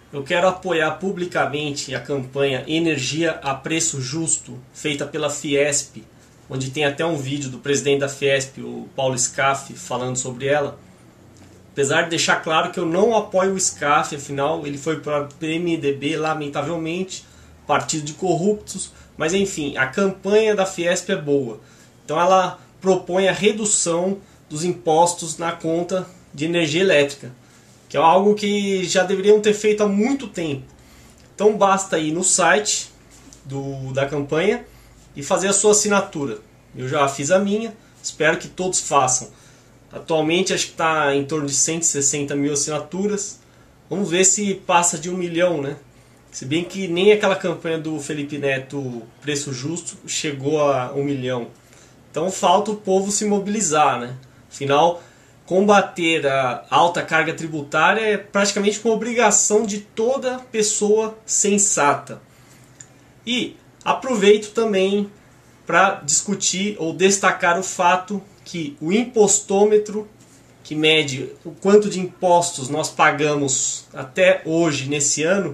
Eu quero apoiar publicamente a campanha Energia a Preço Justo, feita pela Fiesp, onde tem até um vídeo do presidente da Fiesp, o Paulo Scaff, falando sobre ela. Apesar de deixar claro que eu não apoio o Scaff, afinal ele foi para o PMDB, lamentavelmente, partido de corruptos, mas enfim, a campanha da Fiesp é boa. Então ela propõe a redução dos impostos na conta de energia elétrica, que é algo que já deveriam ter feito há muito tempo. Então basta ir no site da campanha e fazer a sua assinatura. Eu já fiz a minha, espero que todos façam. Atualmente acho que está em torno de 160 mil assinaturas. Vamos ver se passa de 1 milhão, né? Se bem que nem aquela campanha do Felipe Neto, Preço Justo, chegou a 1 milhão. Então falta o povo se mobilizar, né? Afinal, combater a alta carga tributária é praticamente uma obrigação de toda pessoa sensata. E aproveito também para discutir ou destacar o fato que o impostômetro, que mede o quanto de impostos nós pagamos até hoje, nesse ano,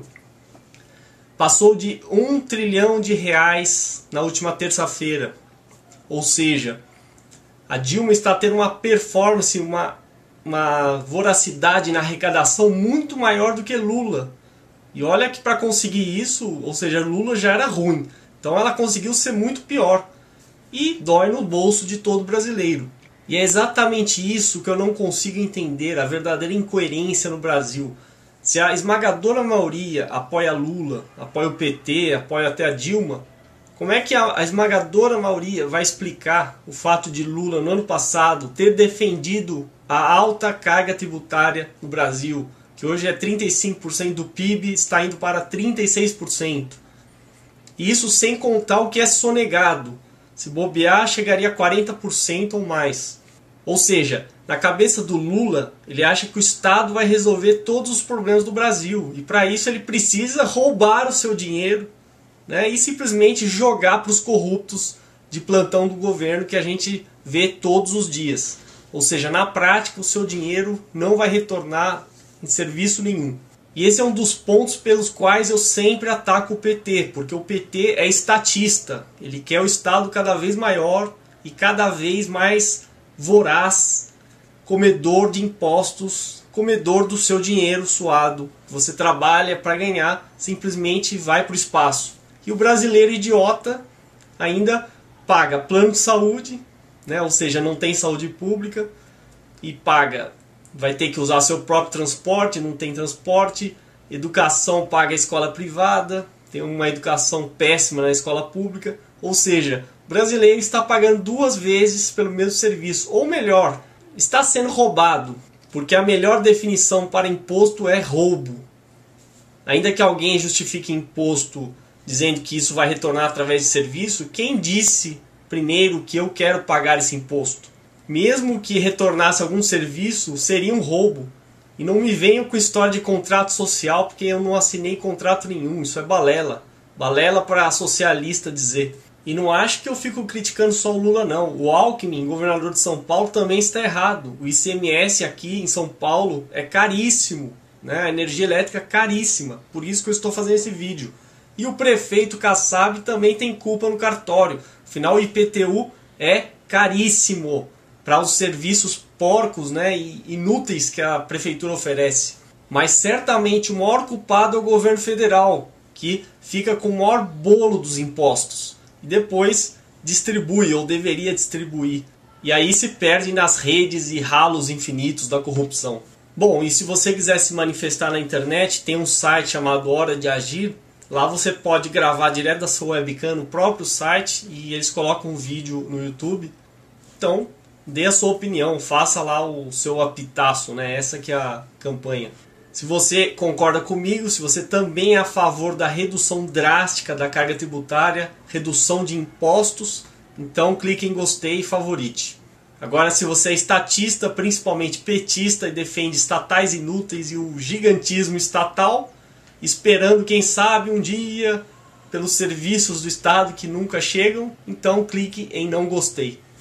passou de 1 trilhão de reais na última terça-feira. Ou seja, a Dilma está tendo uma performance, uma voracidade na arrecadação muito maior do que Lula. E olha que para conseguir isso, ou seja, Lula já era ruim. Então ela conseguiu ser muito pior. E dói no bolso de todo brasileiro. E é exatamente isso que eu não consigo entender, a verdadeira incoerência no Brasil. Se a esmagadora maioria apoia Lula, apoia o PT, apoia até a Dilma, como é que a esmagadora maioria vai explicar o fato de Lula, no ano passado, ter defendido a alta carga tributária no Brasil, que hoje é 35% do PIB, está indo para 36%. E isso sem contar o que é sonegado. Se bobear, chegaria a 40% ou mais. Ou seja, na cabeça do Lula, ele acha que o Estado vai resolver todos os problemas do Brasil. E para isso ele precisa roubar o seu dinheiro, né, e simplesmente jogar para os corruptos de plantão do governo que a gente vê todos os dias. Ou seja, na prática o seu dinheiro não vai retornar em serviço nenhum. E esse é um dos pontos pelos quais eu sempre ataco o PT, porque o PT é estatista. Ele quer o Estado cada vez maior e cada vez mais voraz, comedor de impostos, comedor do seu dinheiro suado. Você trabalha para ganhar, simplesmente vai para o espaço. E o brasileiro idiota ainda paga plano de saúde, né? Ou seja, não tem saúde pública, e paga, vai ter que usar seu próprio transporte, não tem transporte, educação paga a escola privada, tem uma educação péssima na escola pública, ou seja, o brasileiro está pagando 2 vezes pelo mesmo serviço, ou melhor, está sendo roubado, porque a melhor definição para imposto é roubo. Ainda que alguém justifique imposto dizendo que isso vai retornar através de serviço, quem disse primeiro que eu quero pagar esse imposto? Mesmo que retornasse algum serviço, seria um roubo. E não me venham com história de contrato social, porque eu não assinei contrato nenhum, isso é balela. Balela para socialista dizer. E não acho que eu fico criticando só o Lula não. O Alckmin, governador de São Paulo, também está errado. O ICMS aqui em São Paulo é caríssimo, né? A energia elétrica é caríssima. Por isso que eu estou fazendo esse vídeo. E o prefeito Kassab também tem culpa no cartório. Afinal, o IPTU é caríssimo para os serviços porcos, né, e inúteis que a prefeitura oferece. Mas certamente o maior culpado é o governo federal, que fica com o maior bolo dos impostos. E depois distribui, ou deveria distribuir. E aí se perde nas redes e ralos infinitos da corrupção. Bom, e se você quiser se manifestar na internet, tem um site chamado Hora de Agir. Lá você pode gravar direto da sua webcam no próprio site e eles colocam um vídeo no YouTube. Então, dê a sua opinião, faça lá o seu apitaço, né? Essa que é a campanha. Se você concorda comigo, se você também é a favor da redução drástica da carga tributária, redução de impostos, então clique em gostei e favorite. Agora, se você é estatista, principalmente petista, e defende estatais inúteis e o gigantismo estatal, esperando, quem sabe, um dia pelos serviços do Estado que nunca chegam, então clique em não gostei.